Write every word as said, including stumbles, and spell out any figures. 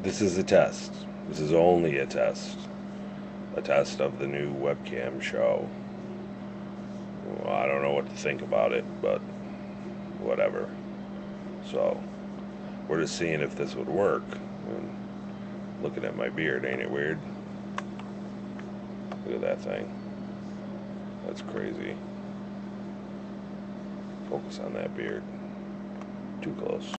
This is a test. This is only a test. A test of the new webcam show. Well, I don't know what to think about it, but whatever. So, we're just seeing if this would work. And looking at my beard, ain't it weird? Look at that thing. That's crazy. Focus on that beard. Too close.